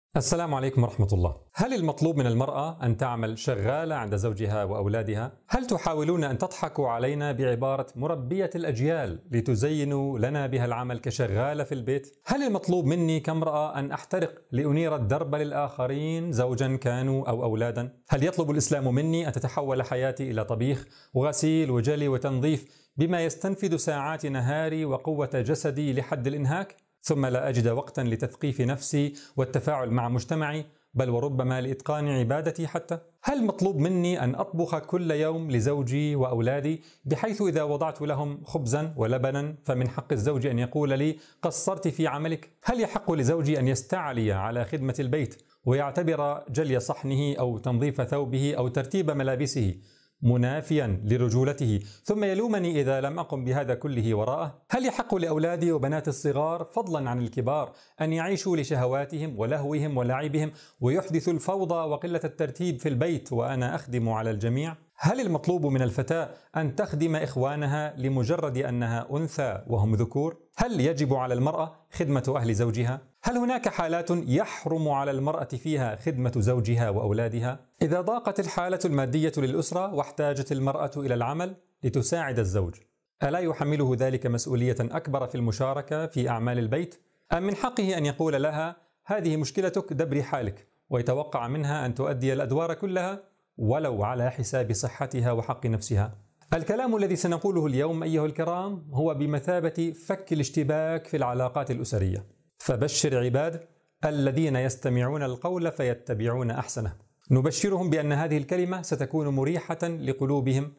السلام عليكم ورحمة الله. هل المطلوب من المرأة أن تعمل شغالة عند زوجها وأولادها؟ هل تحاولون أن تضحكوا علينا بعبارة مربية الأجيال لتزينوا لنا بها العمل كشغالة في البيت؟ هل المطلوب مني كامرأة أن أحترق لأنير الدرب للآخرين زوجا كانوا أو أولادا؟ هل يطلب الإسلام مني أن تتحول حياتي إلى طبيخ وغسيل وجلي وتنظيف بما يستنفذ ساعات نهاري وقوة جسدي لحد الإنهاك؟ ثم لا أجد وقتا لتثقيف نفسي والتفاعل مع مجتمعي، بل وربما لإتقان عبادتي حتى؟ هل مطلوب مني أن أطبخ كل يوم لزوجي وأولادي بحيث إذا وضعت لهم خبزا ولبنا فمن حق الزوج أن يقول لي قصرت في عملك؟ هل يحق لزوجي أن يستعلي على خدمة البيت ويعتبر جلي صحنه أو تنظيف ثوبه أو ترتيب ملابسه منافيا لرجولته ثم يلومني إذا لم أقم بهذا كله وراءه؟ هل يحق لأولادي وبنات الصغار فضلا عن الكبار أن يعيشوا لشهواتهم ولهوهم ولعبهم ويحدثوا الفوضى وقلة الترتيب في البيت وأنا أخدم على الجميع؟ هل المطلوب من الفتاة أن تخدم إخوانها لمجرد أنها أنثى وهم ذكور؟ هل يجب على المرأة خدمة أهل زوجها؟ هل هناك حالات يحرم على المرأة فيها خدمة زوجها وأولادها؟ إذا ضاقت الحالة المادية للأسرة واحتاجت المرأة إلى العمل لتساعد الزوج، ألا يحمله ذلك مسؤولية أكبر في المشاركة في أعمال البيت؟ أم من حقه أن يقول لها هذه مشكلتك دبري حالك، ويتوقع منها أن تؤدي الأدوار كلها ولو على حساب صحتها وحق نفسها؟ الكلام الذي سنقوله اليوم أيها الكرام هو بمثابة فك الاشتباك في العلاقات الأسرية، فبشر عباد الذين يستمعون القول فيتبعون أحسنه. نبشرهم بأن هذه الكلمة ستكون مريحة لقلوبهم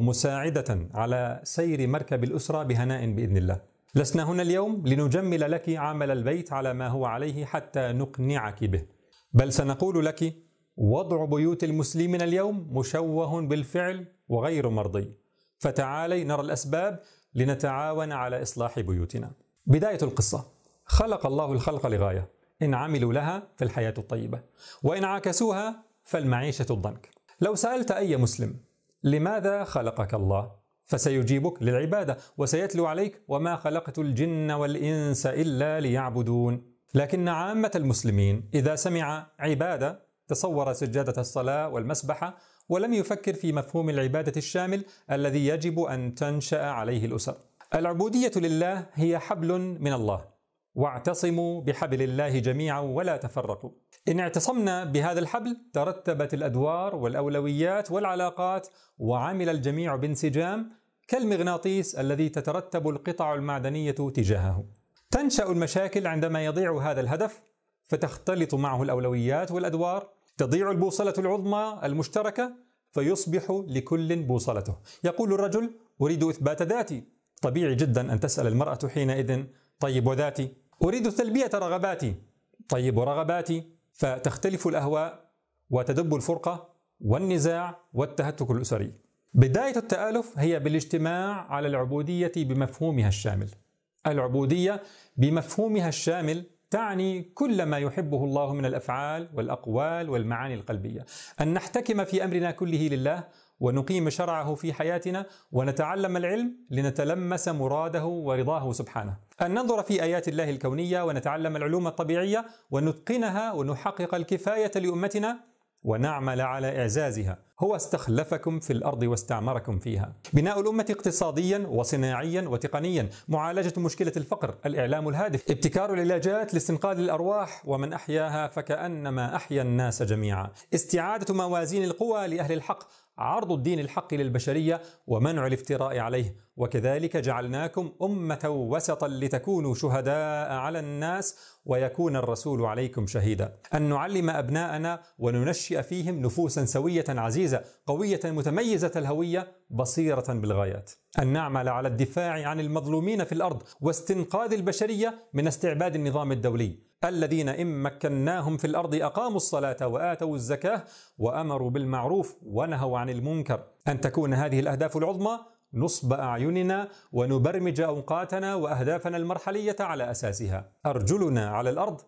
ومساعدة على سير مركب الأسرة بهناء بإذن الله. لسنا هنا اليوم لنجمل لك عمل البيت على ما هو عليه حتى نقنعك به، بل سنقول لك وضع بيوت المسلمين اليوم مشوه بالفعل وغير مرضي، فتعالي نرى الأسباب لنتعاون على إصلاح بيوتنا. بداية القصة: خلق الله الخلق لغاية، إن عملوا لها فالحياة الطيبة، وإن عاكسوها فالمعيشة الضنك. لو سألت أي مسلم لماذا خلقك الله فسيجيبك للعبادة، وسيتلو عليك وما خلقت الجن والإنس إلا ليعبدون. لكن عامة المسلمين إذا سمع عبادة تصور سجادة الصلاة والمسبحة ولم يفكر في مفهوم العبادة الشامل الذي يجب أن تنشأ عليه الأسر. العبودية لله هي حبل من الله، واعتصموا بحبل الله جميعا ولا تفرقوا. إن اعتصمنا بهذا الحبل ترتبت الأدوار والأولويات والعلاقات وعمل الجميع بانسجام كالمغناطيس الذي تترتب القطع المعدنية تجاهه. تنشأ المشاكل عندما يضيع هذا الهدف فتختلط معه الأولويات والأدوار، تضيع البوصلة العظمى المشتركة فيصبح لكل بوصلته. يقول الرجل أريد إثبات ذاتي، طبيعي جدا أن تسأل المرأة حينئذ طيب وذاتي؟ أريد تلبية رغباتي، طيب ورغباتي؟ فتختلف الأهواء وتدب الفرقة والنزاع والتهتك الأسري. بداية التآلف هي بالاجتماع على العبودية بمفهومها الشامل. العبودية بمفهومها الشامل تعني كل ما يحبه الله من الأفعال والأقوال والمعاني القلبية، أن نحتكم في أمرنا كله لله ونقيم شرعه في حياتنا ونتعلم العلم لنتلمس مراده ورضاه سبحانه، أن ننظر في آيات الله الكونية ونتعلم العلوم الطبيعية ونتقنها ونحقق الكفاية لأمتنا ونعمل على إعزازها. هو استخلفكم في الأرض واستعمركم فيها. بناء الأمة اقتصاديا وصناعيا وتقنيا، معالجة مشكلة الفقر، الإعلام الهادف، ابتكار العلاجات لاستنقاذ الأرواح، ومن أحياها فكأنما أحيا الناس جميعا، استعادة موازين القوى لأهل الحق، عرض الدين الحق للبشرية ومنع الافتراء عليه. وكذلك جعلناكم أمة وسطا لتكونوا شهداء على الناس ويكون الرسول عليكم شهيدا. أن نعلم أبناءنا وننشئ فيهم نفوسا سوية عزيزة قوية متميزة الهوية بصيرة بالغايات. أن نعمل على الدفاع عن المظلومين في الأرض واستنقاذ البشرية من استعباد النظام الدولي، الذين إن مكناهم في الأرض أقاموا الصلاة وآتوا الزكاة وأمروا بالمعروف ونهوا عن المنكر. أن تكون هذه الأهداف العظمى نصب أعيننا ونبرمج أوقاتنا وأهدافنا المرحلية على أساسها. أرجلنا على الأرض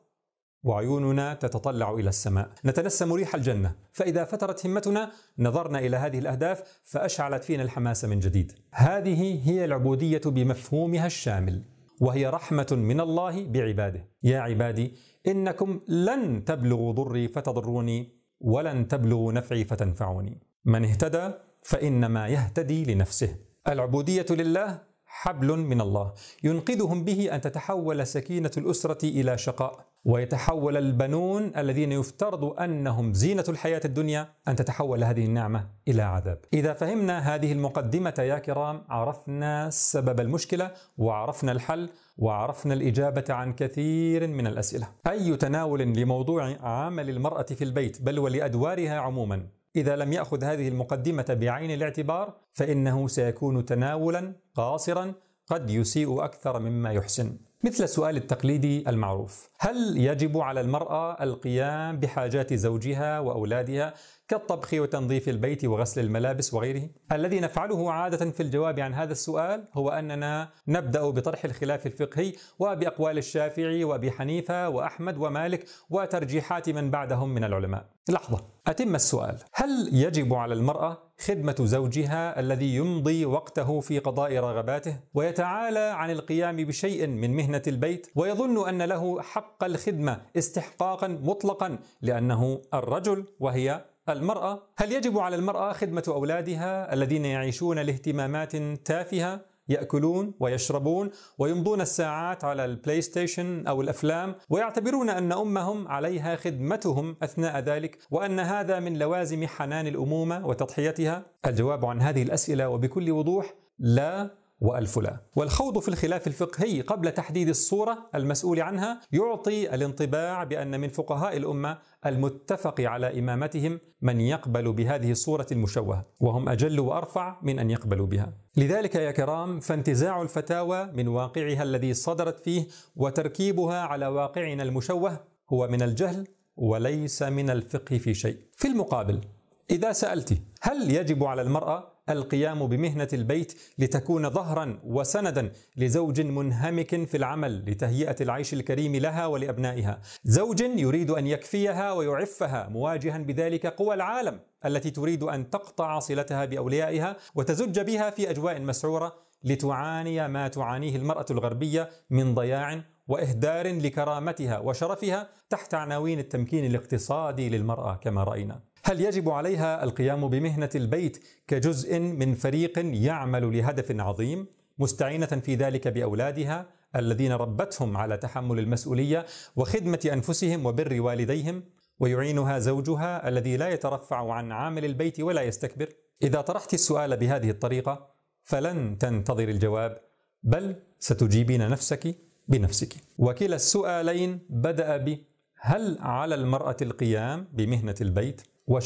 وعيوننا تتطلع إلى السماء، نتنسم ريح الجنة. فإذا فترت همتنا نظرنا إلى هذه الأهداف فأشعلت فينا الحماس من جديد. هذه هي العبودية بمفهومها الشامل. وهي رحمة من الله بعباده. يا عبادي إنكم لن تبلغوا ضري فتضروني ولن تبلغوا نفعي فتنفعوني. من اهتدى فإنما يهتدي لنفسه. العبودية لله حبل من الله ينقذهم به أن تتحول سكينة الأسرة إلى شقاء، ويتحول البنون الذين يفترض أنهم زينة الحياة الدنيا أن تتحول هذه النعمة إلى عذاب. إذا فهمنا هذه المقدمة يا كرام عرفنا سبب المشكلة وعرفنا الحل وعرفنا الإجابة عن كثير من الأسئلة. أي تناول لموضوع عمل المرأة في البيت بل ولأدوارها عموما إذا لم يأخذ هذه المقدمة بعين الاعتبار فإنه سيكون تناولا قاصرا قد يسيء أكثر مما يحسن. مثل السؤال التقليدي المعروف: هل يجب على المرأة القيام بحاجات زوجها وأولادها كالطبخ وتنظيف البيت وغسل الملابس وغيره؟ الذي نفعله عادة في الجواب عن هذا السؤال هو أننا نبدأ بطرح الخلاف الفقهي وبأقوال الشافعي وأبي حنيفة وأحمد ومالك وترجيحات من بعدهم من العلماء. لحظة، أتم السؤال: هل يجب على المرأة خدمة زوجها الذي يمضي وقته في قضاء رغباته ويتعالى عن القيام بشيء من مهنة البيت ويظن أن له حق الخدمة استحقاقا مطلقا لأنه الرجل وهي المرأة؟ هل يجب على المرأة خدمة أولادها الذين يعيشون لاهتمامات تافهة، يأكلون ويشربون ويمضون الساعات على البلاي ستيشن أو الأفلام ويعتبرون أن أمهم عليها خدمتهم أثناء ذلك وأن هذا من لوازم حنان الأمومة وتضحيتها؟ الجواب عن هذه الأسئلة وبكل وضوح لا وألف لا. والخوض في الخلاف الفقهي قبل تحديد الصورة المسؤول عنها يعطي الانطباع بأن من فقهاء الأمة المتفق على إمامتهم من يقبل بهذه الصورة المشوهة، وهم أجل وأرفع من أن يقبلوا بها. لذلك يا كرام فانتزاع الفتاوى من واقعها الذي صدرت فيه وتركيبها على واقعنا المشوه هو من الجهل وليس من الفقه في شيء. في المقابل إذا سألت: هل يجب على المرأة القيام بمهنة البيت لتكون ظهرا وسندا لزوج منهمك في العمل لتهيئة العيش الكريم لها ولأبنائها، زوج يريد أن يكفيها ويعفها مواجها بذلك قوى العالم التي تريد أن تقطع صلتها بأوليائها وتزج بها في أجواء مسعورة لتعاني ما تعانيه المرأة الغربية من ضياع وإهدار لكرامتها وشرفها تحت عناوين التمكين الاقتصادي للمرأة كما رأينا؟ هل يجب عليها القيام بمهنة البيت كجزء من فريق يعمل لهدف عظيم مستعينة في ذلك بأولادها الذين ربتهم على تحمل المسؤولية وخدمة أنفسهم وبر والديهم ويعينها زوجها الذي لا يترفع عن عامل البيت ولا يستكبر؟ إذا طرحت السؤال بهذه الطريقة فلن تنتظر الجواب بل ستجيبين نفسك بنفسك. وكلا السؤالين بدأ ب: هل على المرأة القيام بمهنة البيت؟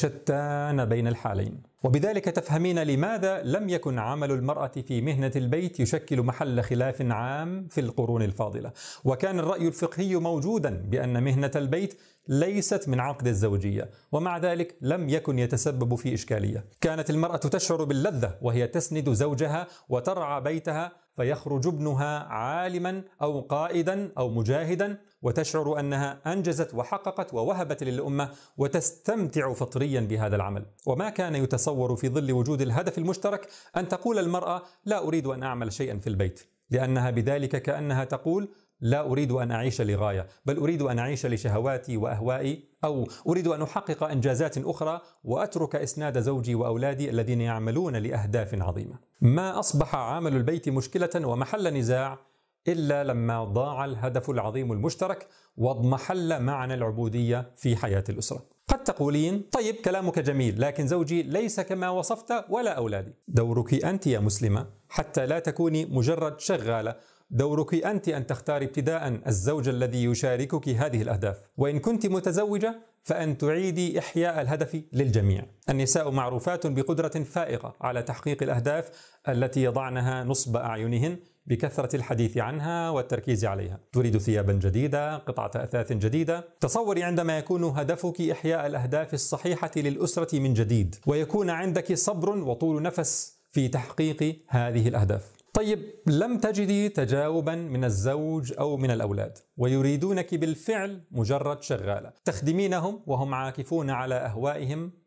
وشتان بين الحالين. وبذلك تفهمين لماذا لم يكن عمل المرأة في مهنة البيت يشكل محل خلاف عام في القرون الفاضلة، وكان الرأي الفقهي موجودا بأن مهنة البيت ليست من عقد الزوجية، ومع ذلك لم يكن يتسبب في إشكالية. كانت المرأة تشعر باللذة وهي تسند زوجها وترعى بيتها فيخرج ابنها عالما أو قائدا أو مجاهدا وتشعر أنها أنجزت وحققت ووهبت للأمة وتستمتع فطريا بهذا العمل. وما كان يتصور في ظل وجود الهدف المشترك أن تقول المرأة: لا أريد أن أعمل شيئا في البيت، لأنها بذلك كأنها تقول: لا أريد أن أعيش لغاية بل أريد أن أعيش لشهواتي وأهوائي، أو أريد أن أحقق إنجازات أخرى وأترك إسناد زوجي وأولادي الذين يعملون لأهداف عظيمة. ما أصبح عمل البيت مشكلة ومحل نزاع إلا لما ضاع الهدف العظيم المشترك واضمحل معنى العبودية في حياة الأسرة. قد تقولين: طيب كلامك جميل، لكن زوجي ليس كما وصفت ولا أولادي. دورك أنت يا مسلمة حتى لا تكوني مجرد شغالة، دورك أنت أن تختاري ابتداء الزوج الذي يشاركك هذه الأهداف، وإن كنت متزوجة فأن تعيدي إحياء الهدف للجميع. النساء معروفات بقدرة فائقة على تحقيق الأهداف التي يضعنها نصب أعينهن بكثرة الحديث عنها والتركيز عليها. تريد ثيابا جديدة، قطعة أثاث جديدة. تصوري عندما يكون هدفك إحياء الأهداف الصحيحة للأسرة من جديد ويكون عندك صبر وطول نفس في تحقيق هذه الأهداف. طيب لم تجدي تجاوبا من الزوج أو من الأولاد ويريدونك بالفعل مجرد شغالة تخدمينهم وهم عاكفون على أهوائهم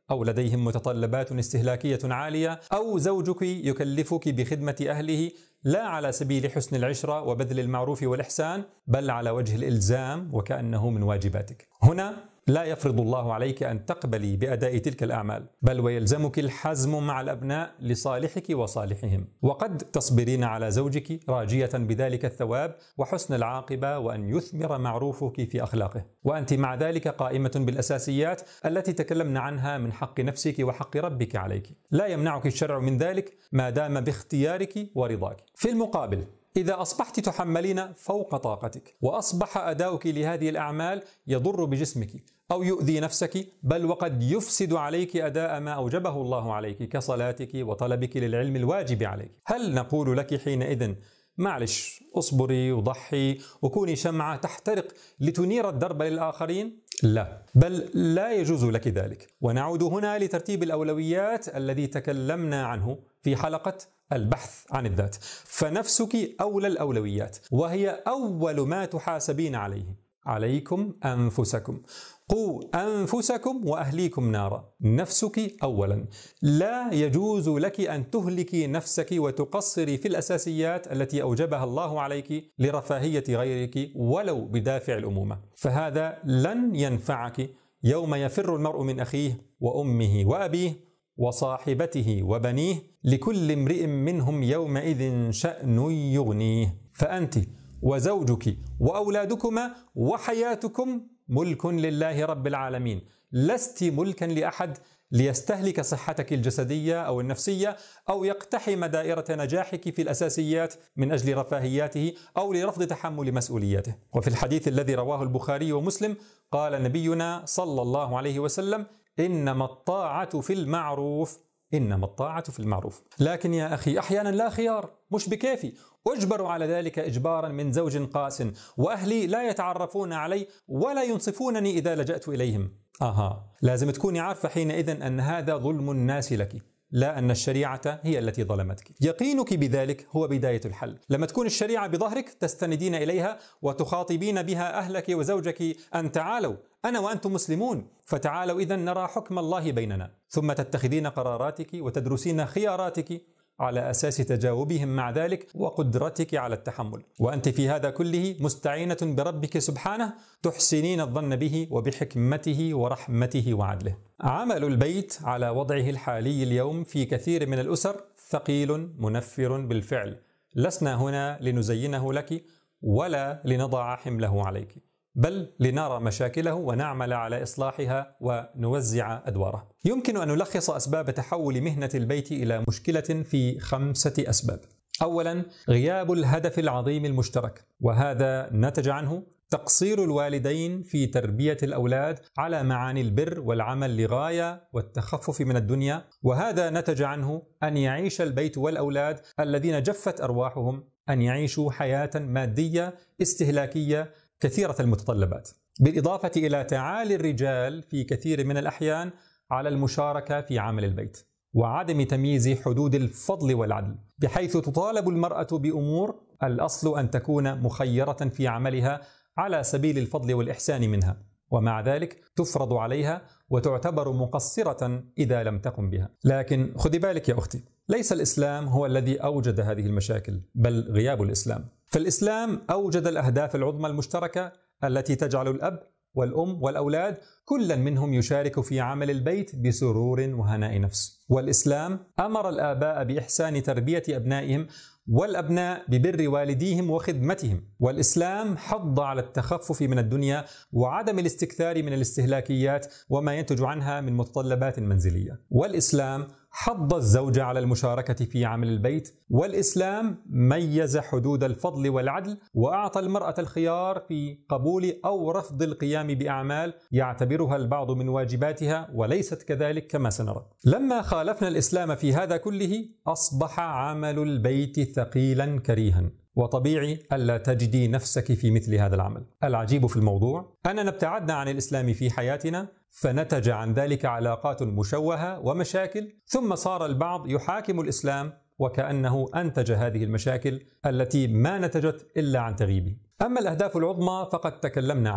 أو لديهم متطلبات استهلاكية عالية، أو زوجك يكلفك بخدمة أهله لا على سبيل حسن العشرة وبذل المعروف والإحسان، بل على وجه الإلزام وكأنه من واجباتك. هنا لا يفرض الله عليك أن تقبلي بأداء تلك الأعمال، بل ويلزمك الحزم مع الأبناء لصالحك وصالحهم، وقد تصبرين على زوجك راجية بذلك الثواب وحسن العاقبة وأن يثمر معروفك في أخلاقه، وأنت مع ذلك قائمة بالأساسيات التي تكلمنا عنها من حق نفسك وحق ربك عليك. لا يمنعك الشرع من ذلك ما دام باختيارك ورضاك. في المقابل، إذا أصبحت تحملين فوق طاقتك وأصبح أداؤك لهذه الأعمال يضر بجسمك أو يؤذي نفسك، بل وقد يفسد عليك أداء ما أوجبه الله عليك كصلاتك وطلبك للعلم الواجب عليك، هل نقول لك حينئذ معلش اصبري وضحي وكوني شمعة تحترق لتنير الدرب للآخرين؟ لا، بل لا يجوز لك ذلك. ونعود هنا لترتيب الأولويات الذي تكلمنا عنه في حلقة البحث عن الذات. فنفسك أولى الأولويات، وهي أول ما تحاسبين عليه. عليكم أنفسكم، قوا أنفسكم وأهليكم نارا. نفسك أولا، لا يجوز لك أن تهلكي نفسك وتقصري في الأساسيات التي أوجبها الله عليك لرفاهية غيرك ولو بدافع الأمومة، فهذا لن ينفعك يوم يفر المرء من أخيه وأمه وأبيه وصاحبته وبنيه، لكل امرئ منهم يومئذ شأن يغنيه. فأنت وزوجك وأولادكما وحياتكم ملك لله رب العالمين، لست ملكا لأحد ليستهلك صحتك الجسدية أو النفسية أو يقتحم دائرة نجاحك في الأساسيات من أجل رفاهياته أو لرفض تحمل مسؤولياته. وفي الحديث الذي رواه البخاري ومسلم قال نبينا صلى الله عليه وسلم: إنما الطاعة في المعروف، إنما الطاعة في المعروف. لكن يا أخي أحيانا لا خيار، مش بكيفي، أجبر على ذلك إجبارا من زوج قاس، وأهلي لا يتعرفون علي ولا ينصفونني إذا لجأت إليهم. لازم تكوني عارفة حينئذ أن هذا ظلم الناس لك، لا أن الشريعة هي التي ظلمتك. يقينك بذلك هو بداية الحل. لما تكون الشريعة بظهرك تستندين إليها وتخاطبين بها أهلك وزوجك أن تعالوا أنا وأنتم مسلمون، فتعالوا إذن نرى حكم الله بيننا، ثم تتخذين قراراتك وتدرسين خياراتك على أساس تجاوبهم مع ذلك وقدرتك على التحمل، وأنت في هذا كله مستعينة بربك سبحانه، تحسنين الظن به وبحكمته ورحمته وعدله. عمل البيت على وضعه الحالي اليوم في كثير من الأسر ثقيل منفر بالفعل. لسنا هنا لنزينه لك ولا لنضع حمله عليك، بل لنرى مشاكله ونعمل على إصلاحها ونوزع أدواره. يمكن أن نلخص أسباب تحول مهنة البيت إلى مشكلة في 5 أسباب. أولا، غياب الهدف العظيم المشترك، وهذا نتج عنه تقصير الوالدين في تربية الأولاد على معاني البر والعمل لغاية والتخفف من الدنيا، وهذا نتج عنه أن يعيش البيت والأولاد الذين جفت أرواحهم أن يعيشوا حياة مادية استهلاكية كثيرة المتطلبات، بالإضافة إلى تعالي الرجال في كثير من الأحيان على المشاركة في عمل البيت، وعدم تمييز حدود الفضل والعدل، بحيث تطالب المرأة بأمور الأصل أن تكون مخيرة في عملها على سبيل الفضل والإحسان منها، ومع ذلك تفرض عليها وتعتبر مقصرة إذا لم تقم بها. لكن خذي بالك يا أختي، ليس الإسلام هو الذي أوجد هذه المشاكل، بل غياب الإسلام. فالإسلام أوجد الأهداف العظمى المشتركة التي تجعل الأب والأم والأولاد كل منهم يشارك في عمل البيت بسرور وهناء نفس. والإسلام أمر الآباء بإحسان تربية أبنائهم، والأبناء ببر والديهم وخدمتهم. والإسلام حض على التخفف من الدنيا وعدم الاستكثار من الاستهلاكيات وما ينتج عنها من متطلبات منزلية. والإسلام حض الزوج على المشاركة في عمل البيت. والإسلام ميز حدود الفضل والعدل، وأعطى المرأة الخيار في قبول أو رفض القيام بأعمال يعتبرها البعض من واجباتها وليست كذلك كما سنرى. لما خالفنا الإسلام في هذا كله أصبح عمل البيت ثقيلا كريها، وطبيعي ألا تجدي نفسك في مثل هذا العمل. العجيب في الموضوع أننا ابتعدنا عن الإسلام في حياتنا، فنتج عن ذلك علاقات مشوهة ومشاكل، ثم صار البعض يحاكم الإسلام وكأنه أنتج هذه المشاكل التي ما نتجت إلا عن تغييبه. أما الأهداف العظمى فقد تكلمنا عنها،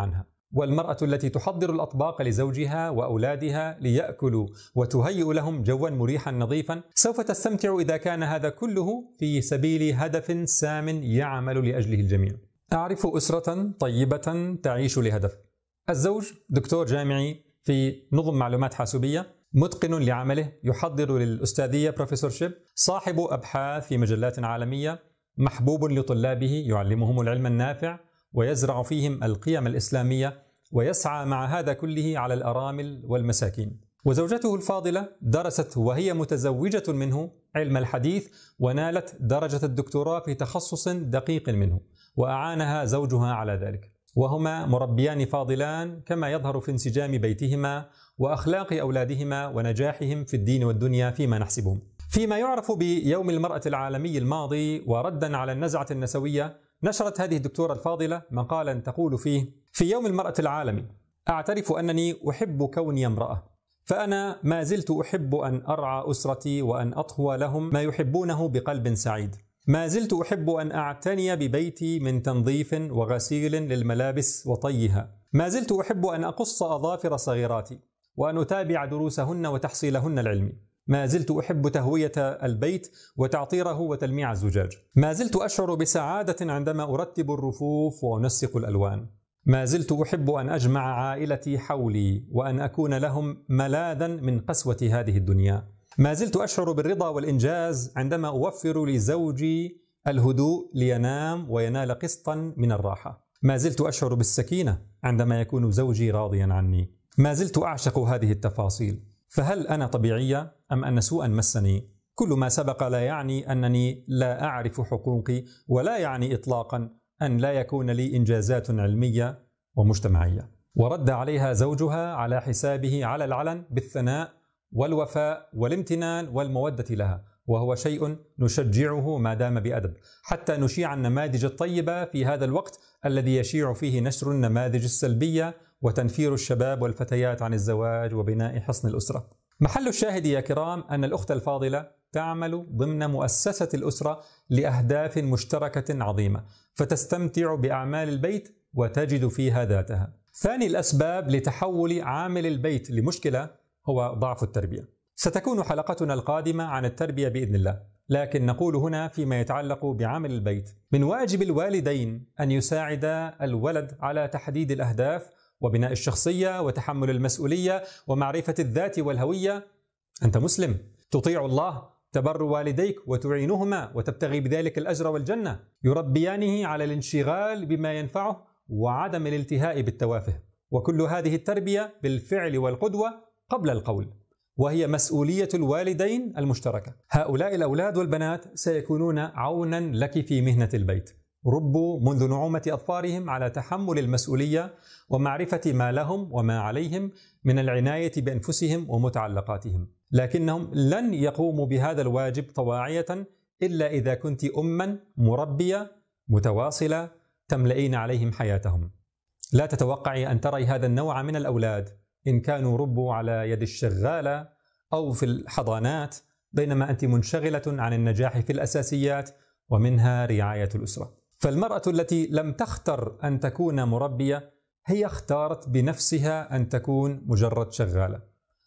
والمرأة التي تحضر الأطباق لزوجها وأولادها ليأكلوا وتهيئ لهم جوا مريحا نظيفا سوف تستمتع إذا كان هذا كله في سبيل هدف سام يعمل لأجله الجميع. أعرف أسرة طيبة تعيش لهدف. الزوج دكتور جامعي في نظم معلومات حاسوبية، متقن لعمله، يحضر للأستاذية بروفيسورشيب، صاحب أبحاث في مجلات عالمية، محبوب لطلابه، يعلمهم العلم النافع ويزرع فيهم القيم الإسلامية، ويسعى مع هذا كله على الأرامل والمساكين. وزوجته الفاضلة درست وهي متزوجة منه علم الحديث ونالت درجة الدكتوراه في تخصص دقيق منه، وأعانها زوجها على ذلك، وهما مربيان فاضلان كما يظهر في انسجام بيتهما وأخلاق أولادهما ونجاحهم في الدين والدنيا فيما نحسبهم. فيما يعرف بيوم المرأة العالمي الماضي وردا على النزعة النسوية، نشرت هذه الدكتورة الفاضلة مقالا تقول فيه: في يوم المرأة العالمي أعترف أنني أحب كوني امرأة، فأنا ما زلت أحب أن أرعى أسرتي وأن أطهو لهم ما يحبونه بقلب سعيد. ما زلت أحب أن أعتني ببيتي من تنظيف وغسيل للملابس وطيها. ما زلت أحب أن أقص أظافر صغيراتي وأن أتابع دروسهن وتحصيلهن العلمي. ما زلت أحب تهوية البيت وتعطيره وتلميع الزجاج. ما زلت أشعر بسعادة عندما أرتب الرفوف وأنسق الألوان. ما زلت أحب أن أجمع عائلتي حولي وأن أكون لهم ملاذا من قسوة هذه الدنيا. ما زلت أشعر بالرضا والإنجاز عندما أوفر لزوجي الهدوء لينام وينال قسطا من الراحة. ما زلت أشعر بالسكينة عندما يكون زوجي راضيا عني. ما زلت أعشق هذه التفاصيل. فهل أنا طبيعية أم أن سوءا مسني؟ كل ما سبق لا يعني أنني لا أعرف حقوقي، ولا يعني إطلاقا أن لا يكون لي إنجازات علمية ومجتمعية. ورد عليها زوجها على حسابه على العلن بالثناء والوفاء والامتنان والمودة لها، وهو شيء نشجعه ما دام بأدب، حتى نشيع النماذج الطيبة في هذا الوقت الذي يشيع فيه نشر النماذج السلبية وتنفير الشباب والفتيات عن الزواج وبناء حصن الأسرة. محل الشاهد يا كرام أن الأخت الفاضلة تعمل ضمن مؤسسة الأسرة لأهداف مشتركة عظيمة، فتستمتع بأعمال البيت وتجد فيها ذاتها. ثاني الأسباب لتحول عامل البيت لمشكلة هو ضعف التربية. ستكون حلقتنا القادمة عن التربية بإذن الله، لكن نقول هنا فيما يتعلق بعمل البيت: من واجب الوالدين أن يساعدا الولد على تحديد الأهداف وبناء الشخصية وتحمل المسؤولية ومعرفة الذات والهوية. أنت مسلم، تطيع الله، تبر والديك وتعينهما وتبتغي بذلك الأجر والجنة، يربيانه على الانشغال بما ينفعه وعدم الالتهاء بالتوافه، وكل هذه التربية بالفعل والقدوة قبل القول، وهي مسؤولية الوالدين المشتركة. هؤلاء الأولاد والبنات سيكونون عونا لك في مهنة البيت. ربوا منذ نعومة أظفارهم على تحمل المسؤولية ومعرفة ما لهم وما عليهم من العناية بأنفسهم ومتعلقاتهم، لكنهم لن يقوموا بهذا الواجب طواعية إلا إذا كنت أما مربية متواصلة تملئين عليهم حياتهم. لا تتوقعي أن تري هذا النوع من الأولاد إن كانوا ربوا على يد الشغالة أو في الحضانات، بينما أنت منشغلة عن النجاح في الأساسيات ومنها رعاية الأسرة. فالمرأة التي لم تختر أن تكون مربية هي اختارت بنفسها أن تكون مجرد شغالة،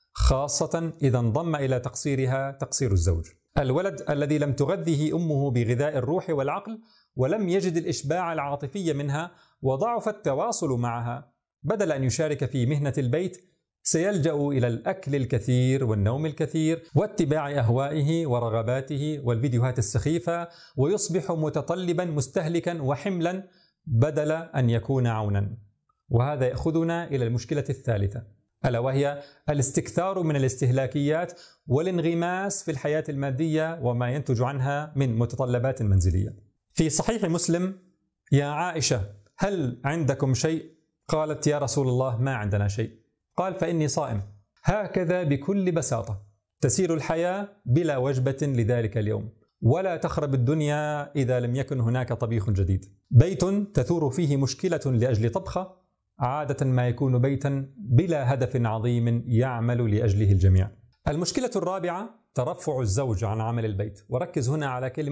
خاصة إذا انضم إلى تقصيرها تقصير الزوج. الولد الذي لم تغذه أمه بغذاء الروح والعقل ولم يجد الإشباع العاطفي منها وضعف التواصل معها، بدل أن يشارك في مهنة البيت سيلجأ إلى الأكل الكثير والنوم الكثير واتباع أهوائه ورغباته والفيديوهات السخيفة، ويصبح متطلبا مستهلكا وحملا بدل أن يكون عونا. وهذا يأخذنا إلى المشكلة الثالثة، ألا وهي الاستكثار من الاستهلاكيات والانغماس في الحياة المادية وما ينتج عنها من متطلبات منزلية. في صحيح مسلم: يا عائشة هل عندكم شيء؟ قالت: يا رسول الله ما عندنا شيء. قال: فإني صائم. هكذا بكل بساطة تسير الحياة بلا وجبة لذلك اليوم، ولا تخرب الدنيا إذا لم يكن هناك طبيخ جديد. بيت تثور فيه مشكلة لأجل طبخة عادة ما يكون بيتا بلا هدف عظيم يعمل لأجله الجميع. المشكلة الرابعة: ترفع الزوج عن عمل البيت. وركز هنا على كلمة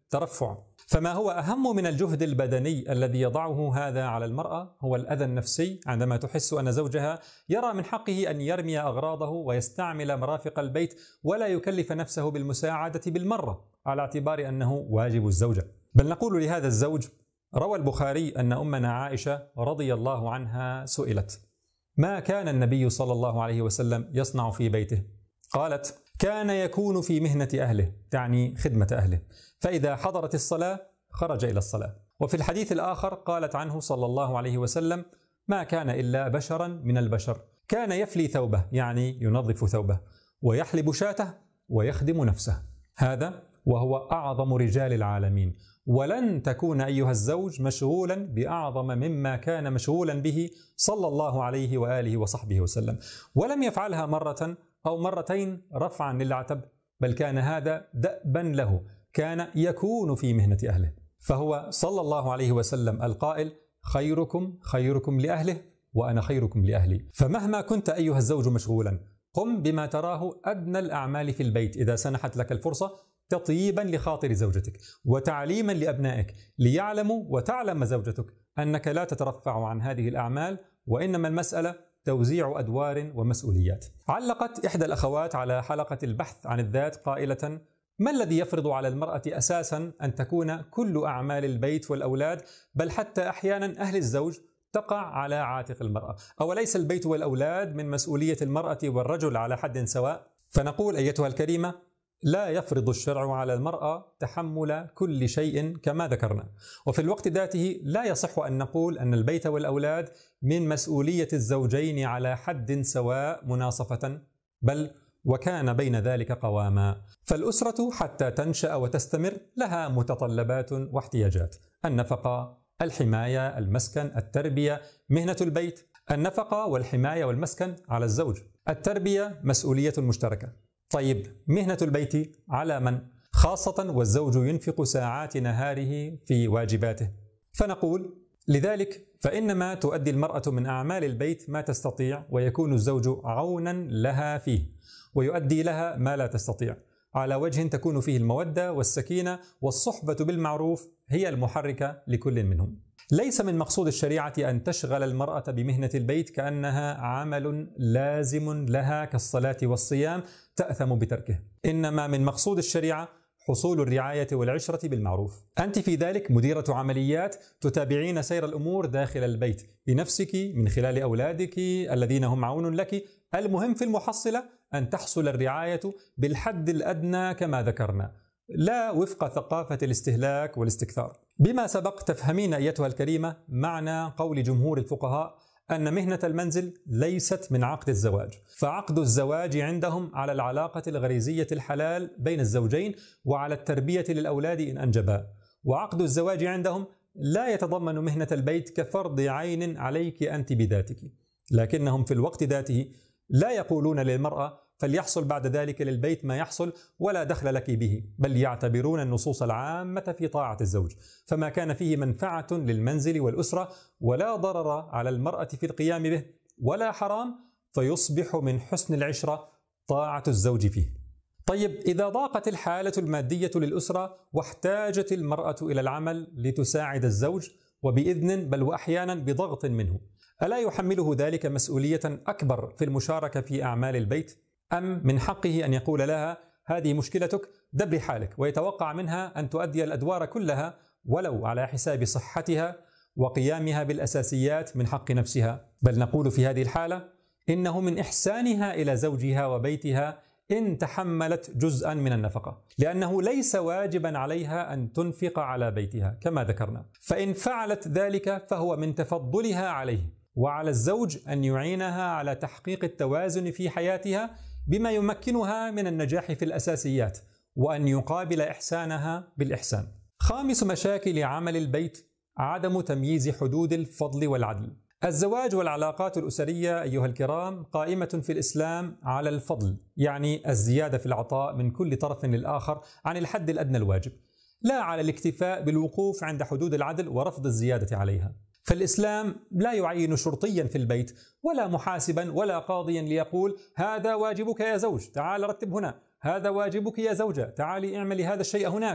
ترفع. فما هو أهم من الجهد البدني الذي يضعه هذا على المرأة هو الأذى النفسي عندما تحس أن زوجها يرى من حقه أن يرمي أغراضه ويستعمل مرافق البيت ولا يكلف نفسه بالمساعدة بالمرة على اعتبار أنه واجب الزوجة. بل نقول لهذا الزوج: روى البخاري أن أمنا عائشة رضي الله عنها سئلت: ما كان النبي صلى الله عليه وسلم يصنع في بيته؟ قالت: كان يكون في مهنة أهله، تعني خدمة أهله، فإذا حضرت الصلاة خرج إلى الصلاة. وفي الحديث الآخر قالت عنه صلى الله عليه وسلم: ما كان إلا بشرا من البشر، كان يفلي ثوبه، يعني ينظف ثوبه، ويحلب شاته، ويخدم نفسه. هذا وهو أعظم رجال العالمين، ولن تكون أيها الزوج مشغولا بأعظم مما كان مشغولا به صلى الله عليه وآله وصحبه وسلم، ولم يفعلها مرة أو مرتين رفعا للعتب، بل كان هذا دأبا له، كان يكون في مهنة أهله. فهو صلى الله عليه وسلم القائل: خيركم خيركم لأهله وأنا خيركم لأهلي. فمهما كنت أيها الزوج مشغولا، قم بما تراه أدنى الأعمال في البيت إذا سنحت لك الفرصة، تطيبا لخاطر زوجتك وتعليما لأبنائك ليعلموا وتعلم زوجتك أنك لا تترفع عن هذه الأعمال، وإنما المسألة توزيع أدوار ومسؤوليات. علقت إحدى الأخوات على حلقة البحث عن الذات قائلة: ما الذي يفرض على المرأة أساسا أن تكون كل أعمال البيت والأولاد، بل حتى أحيانا أهل الزوج، تقع على عاتق المرأة؟ أوليس البيت والأولاد من مسؤولية المرأة والرجل على حد سواء؟ فنقول أيتها الكريمة: لا يفرض الشرع على المرأة تحمل كل شيء كما ذكرنا، وفي الوقت ذاته لا يصح أن نقول أن البيت والأولاد من مسؤولية الزوجين على حد سواء مناصفة، بل وكان بين ذلك قواما. فالأسرة حتى تنشأ وتستمر لها متطلبات واحتياجات: النفقة، الحماية، المسكن، التربية، مهنة البيت. النفقة والحماية والمسكن على الزوج، التربية مسؤولية مشتركة. طيب مهنة البيت على من؟ خاصة والزوج ينفق ساعات نهاره في واجباته. فنقول: لذلك فإنما تؤدي المرأة من أعمال البيت ما تستطيع، ويكون الزوج عونا لها فيه، ويؤدي لها ما لا تستطيع، على وجه تكون فيه المودة والسكينة والصحبة بالمعروف هي المحركة لكل منهم. ليس من مقصود الشريعة أن تشغل المرأة بمهنة البيت كأنها عمل لازم لها كالصلاة والصيام تأثم بتركه، إنما من مقصود الشريعة حصول الرعاية والعشرة بالمعروف. أنت في ذلك مديرة عمليات تتابعين سير الأمور داخل البيت بنفسك من خلال أولادك الذين هم عون لك. المهم في المحصلة أن تحصل الرعاية بالحد الأدنى كما ذكرنا، لا وفق ثقافة الاستهلاك والاستكثار. بما سبق تفهمين أيتها الكريمة معنى قول جمهور الفقهاء أن مهنة المنزل ليست من عقد الزواج، فعقد الزواج عندهم على العلاقة الغريزية الحلال بين الزوجين وعلى التربية للأولاد إن أنجبا، وعقد الزواج عندهم لا يتضمن مهنة البيت كفرض عين عليك أنت بذاتك. لكنهم في الوقت ذاته لا يقولون للمرأة فليحصل بعد ذلك للبيت ما يحصل ولا دخل لك به، بل يعتبرون النصوص العامة في طاعة الزوج، فما كان فيه منفعة للمنزل والأسرة ولا ضرر على المرأة في القيام به ولا حرام، فيصبح من حسن العشرة طاعة الزوج فيه. طيب إذا ضاقت الحالة المادية للأسرة واحتاجت المرأة إلى العمل لتساعد الزوج وبإذن بل وأحيانا بضغط منه، ألا يحمله ذلك مسؤولية أكبر في المشاركة في أعمال البيت؟ أم من حقه أن يقول لها: هذه مشكلتك، دبري حالك، ويتوقع منها أن تؤدي الأدوار كلها ولو على حساب صحتها وقيامها بالأساسيات من حق نفسها؟ بل نقول في هذه الحالة إنه من إحسانها إلى زوجها وبيتها إن تحملت جزءا من النفقة، لأنه ليس واجبا عليها أن تنفق على بيتها كما ذكرنا، فإن فعلت ذلك فهو من تفضلها عليه، وعلى الزوج أن يعينها على تحقيق التوازن في حياتها بما يمكنها من النجاح في الأساسيات، وأن يقابل إحسانها بالإحسان. خامس مشاكل عمل البيت عدم تمييز حدود الفضل والعدل. الزواج والعلاقات الأسرية أيها الكرام قائمة في الإسلام على الفضل، يعني الزيادة في العطاء من كل طرف للآخر عن الحد الأدنى الواجب، لا على الاكتفاء بالوقوف عند حدود العدل ورفض الزيادة عليها. فالإسلام لا يعين شرطيا في البيت ولا محاسبا ولا قاضيا ليقول: هذا واجبك يا زوج تعال رتب هنا، هذا واجبك يا زوجة تعالي اعملي هذا الشيء هناك.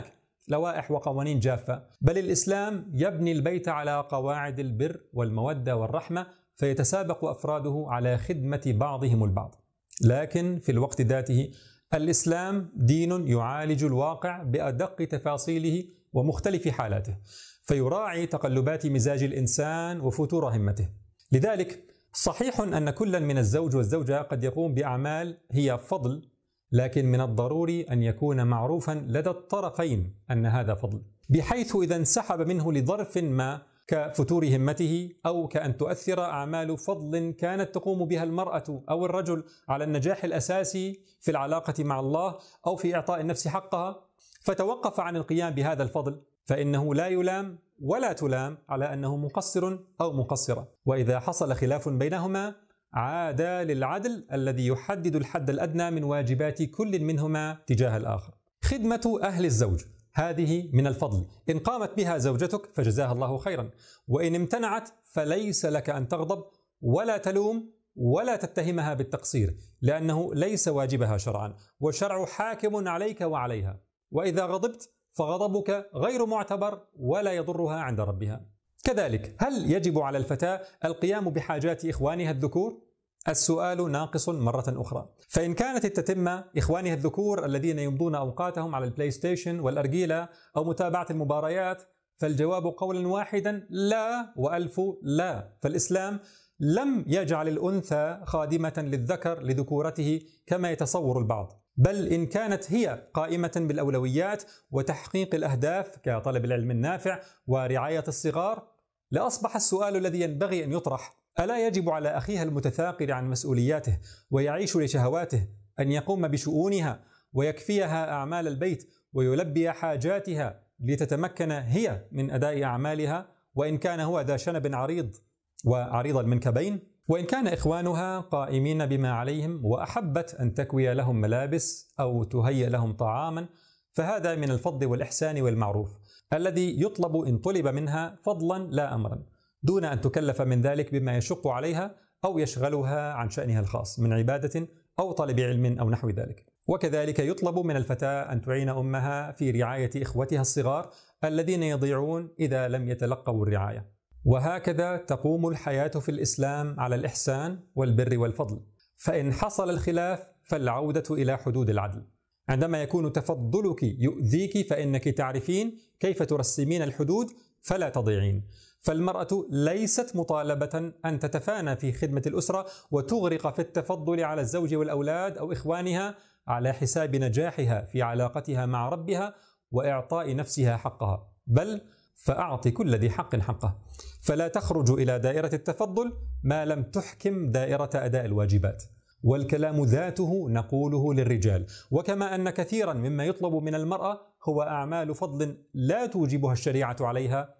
لوائح وقوانين جافة، بل الإسلام يبني البيت على قواعد البر والمودة والرحمة، فيتسابق أفراده على خدمة بعضهم البعض. لكن في الوقت ذاته الإسلام دين يعالج الواقع بأدق تفاصيله ومختلف حالاته، فيراعي تقلبات مزاج الإنسان وفتور همته. لذلك صحيح أن كلا من الزوج والزوجة قد يقوم بأعمال هي فضل، لكن من الضروري أن يكون معروفا لدى الطرفين أن هذا فضل، بحيث إذا انسحب منه لظرف ما كفتور همته أو كأن تؤثر أعمال فضل كانت تقوم بها المرأة أو الرجل على النجاح الأساسي في العلاقة مع الله أو في إعطاء النفس حقها، فتوقف عن القيام بهذا الفضل، فإنه لا يلام ولا تلام على أنه مقصر أو مقصرة. وإذا حصل خلاف بينهما عاد للعدل الذي يحدد الحد الأدنى من واجبات كل منهما تجاه الآخر. خدمة أهل الزوج هذه من الفضل، إن قامت بها زوجتك فجزاها الله خيرا، وإن امتنعت فليس لك أن تغضب ولا تلوم ولا تتهمها بالتقصير، لأنه ليس واجبها شرعا، والشرع حاكم عليك وعليها. وإذا غضبت فغضبك غير معتبر ولا يضرها عند ربها. كذلك هل يجب على الفتاة القيام بحاجات إخوانها الذكور؟ السؤال ناقص مرة أخرى، فإن كانت التتمة إخوانها الذكور الذين يمضون أوقاتهم على البلاي ستيشن والأرجيلة أو متابعة المباريات، فالجواب قولا واحدا لا وألف لا. فالإسلام لم يجعل الأنثى خادمة للذكر لذكورته كما يتصور البعض، بل إن كانت هي قائمة بالأولويات وتحقيق الأهداف كطلب العلم النافع ورعاية الصغار، لأصبح السؤال الذي ينبغي أن يطرح: ألا يجب على أخيها المتثاقل عن مسؤولياته ويعيش لشهواته أن يقوم بشؤونها ويكفيها أعمال البيت ويلبي حاجاتها لتتمكن هي من أداء أعمالها، وإن كان هو ذا شنب عريض وعريض المنكبين؟ وإن كان إخوانها قائمين بما عليهم وأحبت أن تكوي لهم ملابس أو تهيئ لهم طعاما، فهذا من الفضل والإحسان والمعروف الذي يطلب إن طلب منها فضلا لا أمرا، دون أن تكلف من ذلك بما يشق عليها أو يشغلها عن شأنها الخاص من عبادة أو طلب علم أو نحو ذلك. وكذلك يطلب من الفتاة أن تعين أمها في رعاية إخوتها الصغار الذين يضيعون إذا لم يتلقوا الرعاية. وهكذا تقوم الحياة في الإسلام على الإحسان والبر والفضل. فإن حصل الخلاف فالعودة إلى حدود العدل. عندما يكون تفضلك يؤذيك فإنك تعرفين كيف ترسمين الحدود فلا تضيعين. فالمرأة ليست مطالبة أن تتفانى في خدمة الأسرة وتغرق في التفضل على الزوج والأولاد أو إخوانها على حساب نجاحها في علاقتها مع ربها وإعطاء نفسها حقها، بل فأعطي كل ذي حق حقه. فلا تخرج إلى دائرة التفضل ما لم تحكم دائرة أداء الواجبات. والكلام ذاته نقوله للرجال، وكما أن كثيرا مما يطلب من المرأة هو أعمال فضل لا توجبها الشريعة عليها،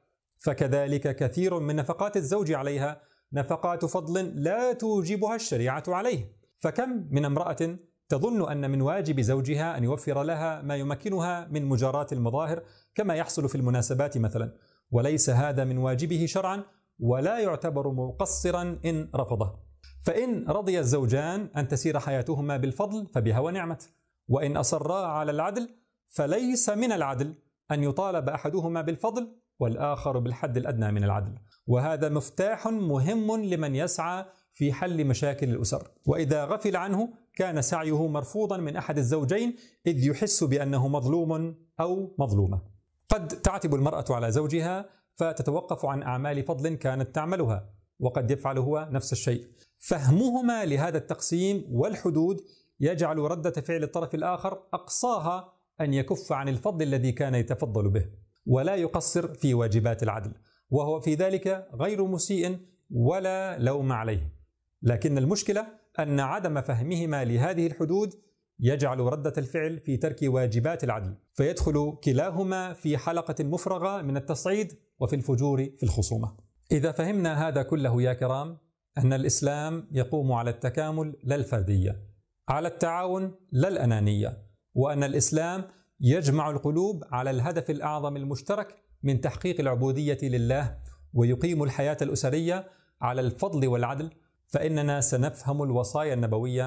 فكذلك كثير من نفقات الزوج عليها نفقات فضل لا توجبها الشريعة عليه. فكم من امرأة تظن أن من واجب زوجها أن يوفر لها ما يمكنها من مجاراة المظاهر كما يحصل في المناسبات مثلا، وليس هذا من واجبه شرعا ولا يعتبر مقصرا إن رفضه. فإن رضي الزوجان أن تسير حياتهما بالفضل فبها ونعمت، وإن أصرا على العدل فليس من العدل أن يطالب أحدهما بالفضل والآخر بالحد الأدنى من العدل. وهذا مفتاح مهم لمن يسعى في حل مشاكل الأسر، وإذا غفل عنه كان سعيه مرفوضا من أحد الزوجين إذ يحس بأنه مظلوم أو مظلومة. قد تعتب المرأة على زوجها فتتوقف عن أعمال فضل كانت تعملها، وقد يفعل هو نفس الشيء. فهمهما لهذا التقسيم والحدود يجعل ردة فعل الطرف الآخر أقصاها أن يكف عن الفضل الذي كان يتفضل به ولا يقصر في واجبات العدل، وهو في ذلك غير مسيء ولا لوم عليه. لكن المشكلة أن عدم فهمهما لهذه الحدود يجعل ردة الفعل في ترك واجبات العدل، فيدخل كلاهما في حلقة مفرغة من التصعيد وفي الفجور في الخصومة. إذا فهمنا هذا كله يا كرام، أن الإسلام يقوم على التكامل لا الفردية، على التعاون لا الأنانية، وأن الإسلام يجمع القلوب على الهدف الأعظم المشترك من تحقيق العبودية لله، ويقيم الحياة الأسرية على الفضل والعدل، فإننا سنفهم الوصايا النبوية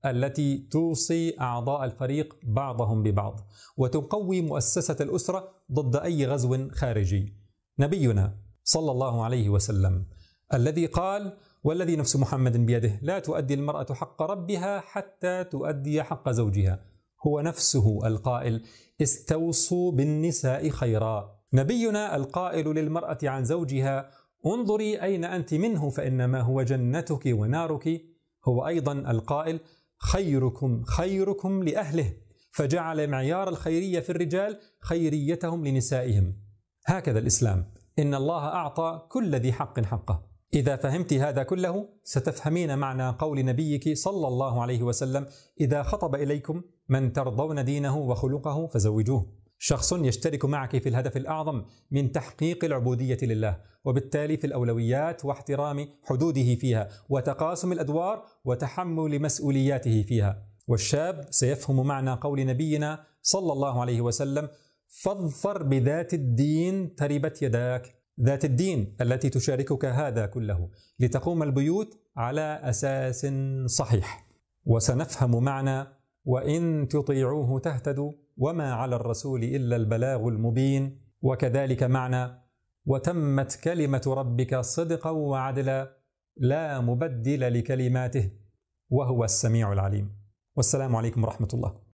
التي توصي أعضاء الفريق بعضهم ببعض وتقوي مؤسسة الأسرة ضد أي غزو خارجي. نبينا صلى الله عليه وسلم الذي قال: والذي نفس محمد بيده لا تؤدي المرأة حق ربها حتى تؤدي حق زوجها، هو نفسه القائل: استوصوا بالنساء خيرا. نبينا القائل للمرأة عن زوجها: انظري أين أنت منه فإنما هو جنتك ونارك، هو أيضا القائل: خيركم خيركم لأهله، فجعل معيار الخيرية في الرجال خيريتهم لنسائهم. هكذا الإسلام، إن الله أعطى كل ذي حق حقه. إذا فهمت هذا كله ستفهمين معنى قول نبيك صلى الله عليه وسلم: إذا خطب إليكم من ترضون دينه وخلقه فزوجوه. شخص يشترك معك في الهدف الأعظم من تحقيق العبودية لله، وبالتالي في الأولويات واحترام حدوده فيها وتقاسم الأدوار وتحمل مسؤولياته فيها. والشاب سيفهم معنى قول نبينا صلى الله عليه وسلم: فاظفر بذات الدين تربت يداك. ذات الدين التي تشاركك هذا كله لتقوم البيوت على أساس صحيح. وسنفهم معنى: وإن تطيعوه تهتدوا وما على الرسول إلا البلاغ المبين. وكذلك معنى: وتمت كلمة ربك صدقا وعدلا لا مبدل لكلماته وهو السميع العليم. والسلام عليكم ورحمة الله.